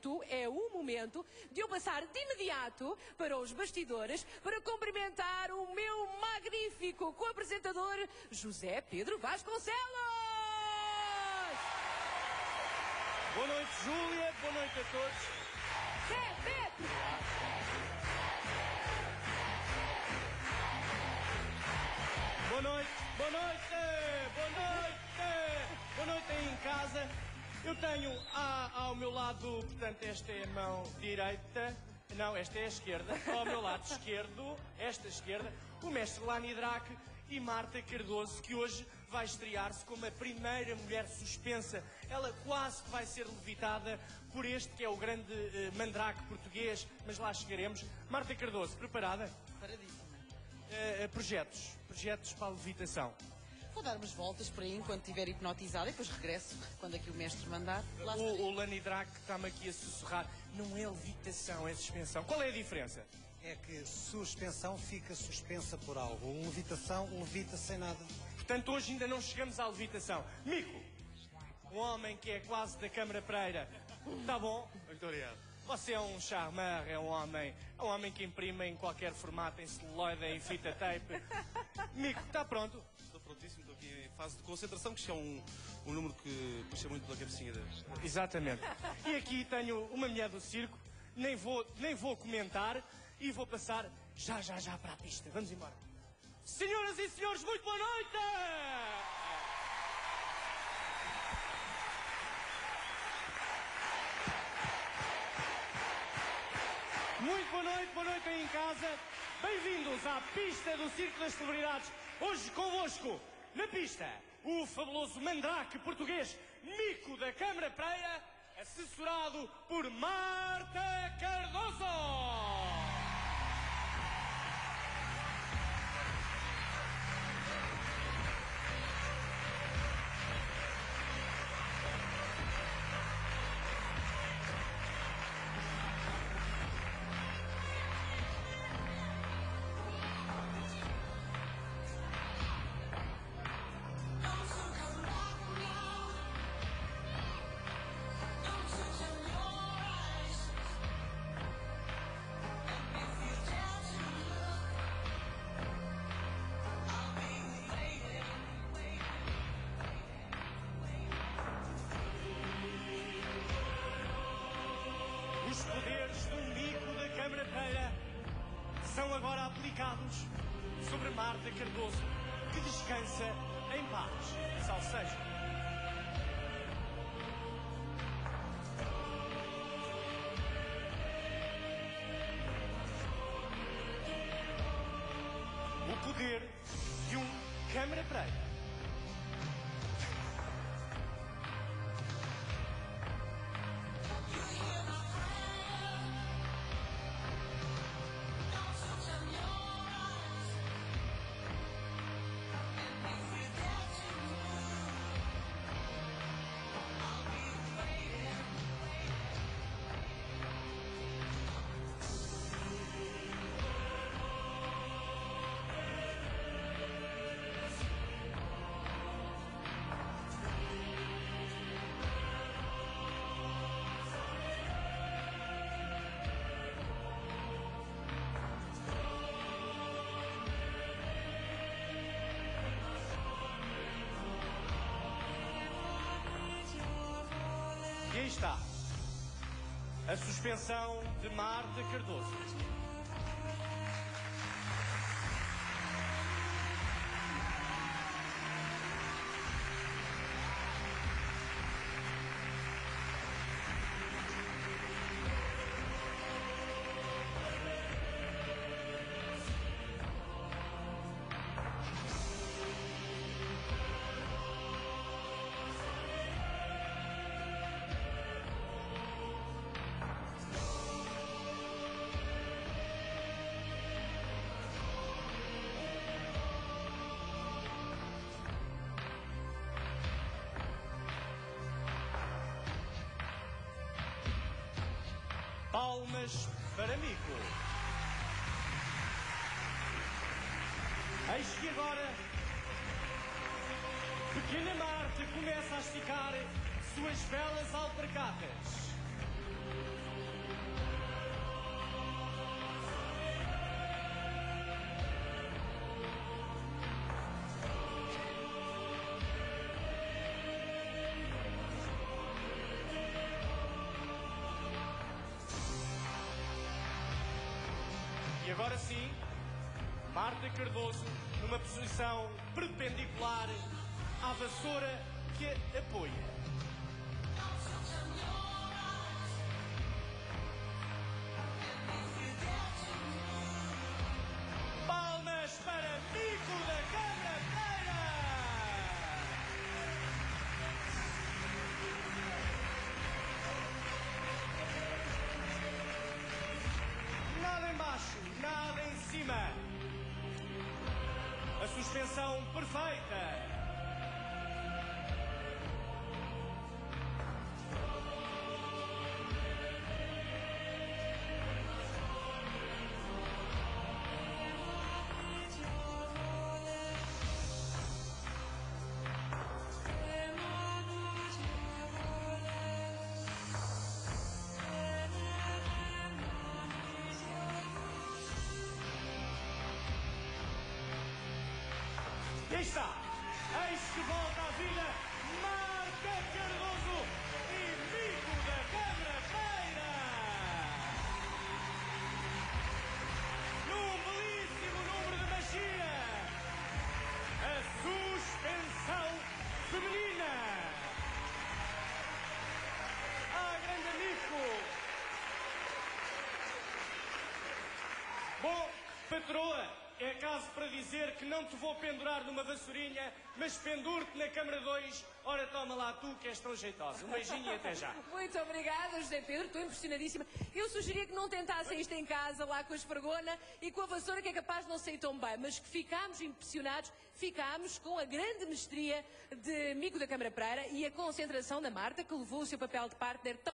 o momento de eu passar de imediato para os bastidores para cumprimentar o meu magnífico co-apresentador José Pedro Vasconcelos! Boa noite, Júlia. Boa noite a todos. Zé Pedro! Boa noite, boa noite, boa noite, boa noite aí em casa. Eu tenho ao meu lado, portanto, esta é a mão direita, não, esta é a esquerda, ao meu lado esquerdo, esta esquerda, o mestre Lani Drake e Marta Cardoso, que hoje vai estrear-se como a primeira mulher suspensa. Ela quase que vai ser levitada por este que é o grande mandrake português, mas lá chegaremos. Marta Cardoso, preparada? Paradíssima. Projetos para a levitação. Vou dar umas voltas por aí enquanto estiver hipnotizada e depois regresso quando aqui o mestre mandar. Lá O Lani Drake está-me aqui a sussurrar. Não é levitação, é suspensão. Qual é a diferença? É que suspensão fica suspensa por algo. Levitação levita sem nada. Portanto, hoje ainda não chegamos à levitação. Mico, um homem que é quase da Câmara Pereira. Está bom? Muito obrigado. Você é um charmeur, é um homem que imprime em qualquer formato, em celuloide, em fita tape. Mico, está pronto? Estou prontíssimo, estou aqui em fase de concentração, que isto é um número que puxa muito pela cabecinha deles. Exatamente. E aqui tenho uma mulher do circo, nem vou comentar e vou passar já para a pista. Vamos embora. Senhoras e senhores, muito boa noite! Muito boa noite aí em casa. Bem-vindos à pista do Circo das Celebridades. Hoje convosco, na pista, o fabuloso mandrake português Mico da Câmara Pereira, assessorado por Marta Cardoso. Os poderes do Mico da Câmara Pereira são agora aplicados sobre Marta Cardoso, que descansa em paz. Salsejo. O poder de um Câmara Pereira. E aí está, a suspensão de Marta Cardoso. Palmas para Mico. Eis que agora, pequena Marta começa a esticar suas belas alpargatas. agora sim, Marta Cardoso, numa posição perpendicular à vassoura que a apoia. Palmas para Mico da Câmara Feira! Nada em baixo, nada em cima. A suspensão perfeita. E está, eis que volta à vida Marta Cardoso e Mico da Câmara Feira. Num belíssimo número de magia, a suspensão feminina. Ah, grande Mico. Bom, patroa. É caso para dizer que não te vou pendurar numa vassourinha, mas penduro-te na Câmara 2. Ora, toma lá tu, que és tão jeitosa. Um beijinho e até já. Muito obrigada, José Pedro. Estou impressionadíssima. Eu sugeria que não tentassem isto em casa, lá com a esfregona e com a vassoura, que é capaz de não sair tão bem. Mas que ficámos impressionados, ficámos com a grande mestria de Mico da Câmara Feira e a concentração da Marta, que levou o seu papel de partner tão